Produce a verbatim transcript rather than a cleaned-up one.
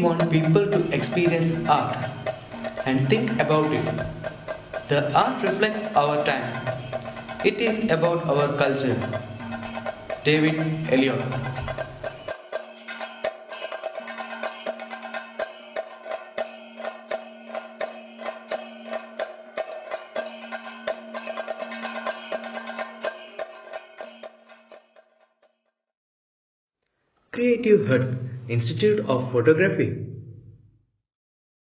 want people to experience art and think about it. The art reflects our time. It is about our culture. David Elliott. Creative Hut Institute of Photography.